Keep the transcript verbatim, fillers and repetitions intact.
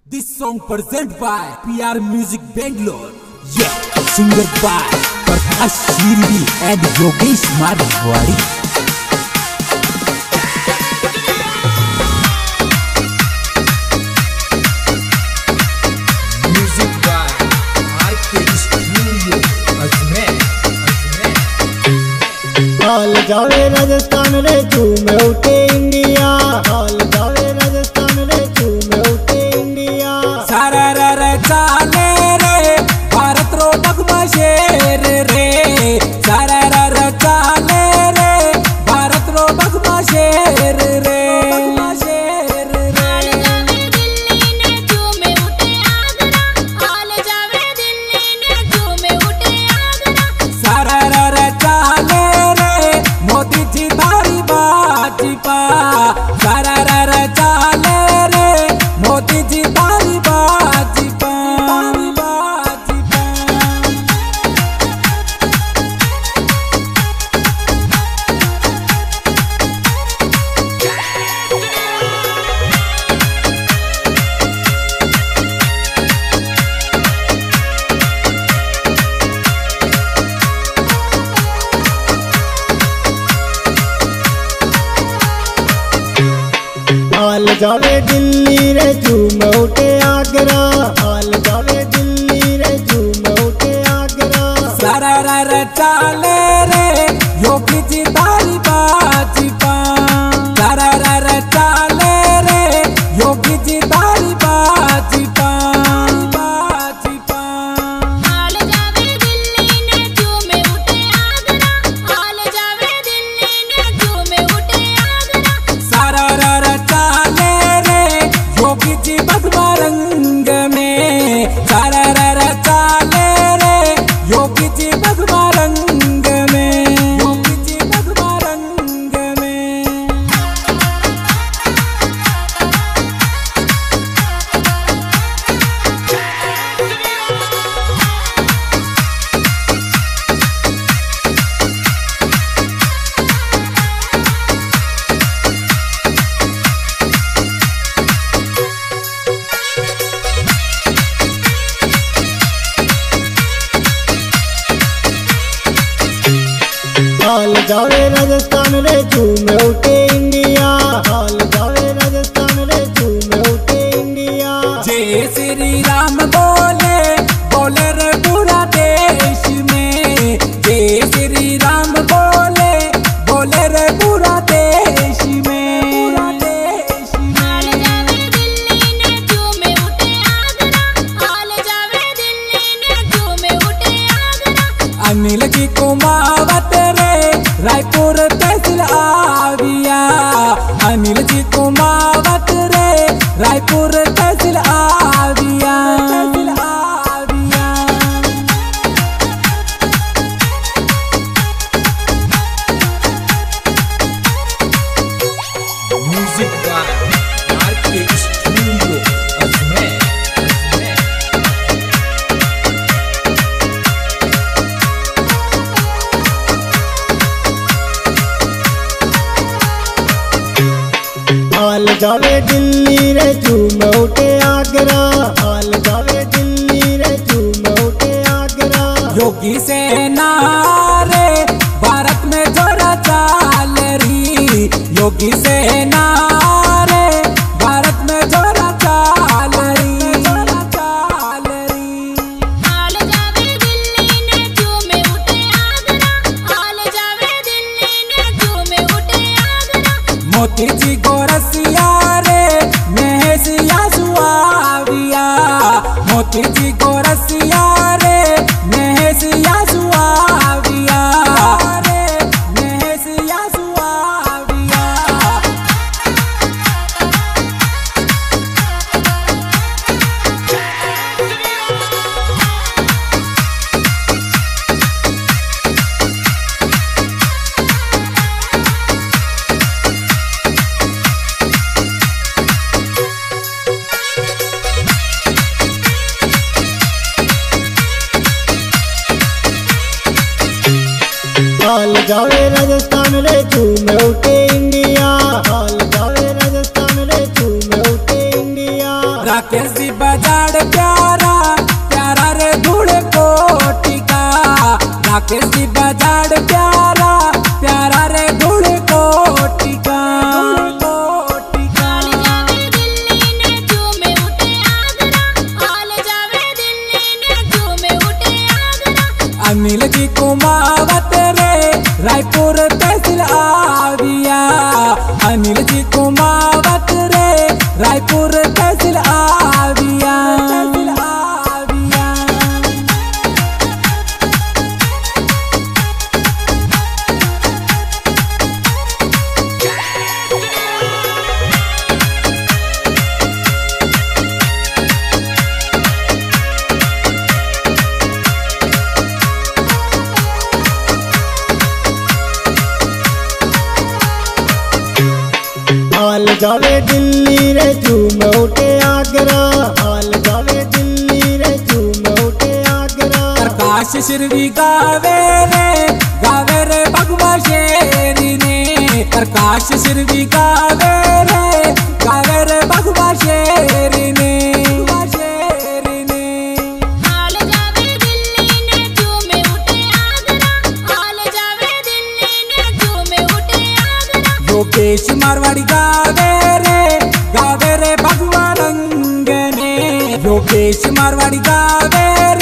This song presented by P R Music Bangalore. Yeah, singer by Prakash Shirdi and Yogesh Marwari. Music by R K Studio, Ajmer. हाल जावे राजस्थान रे झूमे उठे India, हाल जावे राजस्थान रे झूमे उठे इंडिया। सारा रे चाले रे भारत रो डगमा शेर रे, सारा रे चाले रे भारत रो डगमा शेर रे। सारा रा चाले रे मोदी जी तारी बाजी पा, बाजी पा। हाल जावे दिल्ली रे झूमे उठे आगरा, हाल जावे दिल्ली रे झूमे उठे आगरा। सारा रा चाले रे योगी जी तारी बाजी पा, सारा रा चाले रे योगी जी तारी बाजी पा, बाजी पा। हाल जावे दिल्ली ने झूमे उठे आगरा, हाल जावे दिल्ली ने झूमे उठे आगरा। सारा रा चाले रे योगी जी भगवा रंग में, सारा रा चाले रे योगी जी भगवा रंग में, योगी जी भगवा रंग में। हाल जावे राजस्थान रे झूमे उठे इंडिया, हाल जावे राजस्थान रे झूमे उठे इंडिया। जय श्री राम बोले बोले रे पूरा देश में, जय श्री राम बोले बोले रे पूरा देश में, पूरा देश हाल में। जावे दिल्ली ने झूमे उठे आगरा, हाल जावे दिल्ली ने झूमे उठे आगरा। अनिल जी कुमावत रे रायपुर तहसील आविया, अनिल जी कुमावत रे रायपुर तहसील आविया, तहसील आविया। Music by R K studio, Ajmer, Ajmer. हाल जावे दिल्ली रे झूमे उठे आगरा, हाल जावे दिल्ली रे झूमे उठे आगरा। योगी सेना रे भारत में जोरा चाल रही, योगी सेना रे भारत में जोरा चाल रही, जोरा चाल रही। हाल जावे दिल्ली ने झूमे उठे आगरा, हाल जावे दिल्ली ने झूमे उठे आगरा। मोती जी गोरसिया रे महसिया सुआविया, मोती जी गोरसिया रे महसिया सुआविया रे, महसिया सुआविया। हाल जावे राजस्थान रे झूमे उठे इंडिया, हाल जावे राजस्थान रे झूमे उठे इंडिया। राकेश दी बजाड़ प्यारा प्यारा रे धूल कोटी का। राकेश दी बजाड़ प्यारा प्यारा रे धूल कोटी का। हाल जावे दिल्ली ने झूमे उठे आगरा, हाल जावे दिल्ली ने झूमे उठे आगरा। अनिल जी कुमावत रे रायपुर तहसील आविया। अनिल जी कुमावत रे रायपुर तहसील आविया। तहसील आविया। हाल जावे दिल्ली रे झूम उठे आगरा, हाल जावे दिल्ली रे झूम उठे आगरा। प्रकाश सिरवी गावे रे गावे रे भगवा शेरी ने। प्रकाश सिरवी गावे रे गावे रे भगवा शेरी ने। भगवा शेरी ने। हाल जावे दिल्ली ने झूमे उठे आगरा, हाल जावे दिल्ली ने झूमे उठे आगरा। योगेश मारवाड़ी गावे रे गावे रे भगवा रंग ने। योगेश मारवाड़ी गावे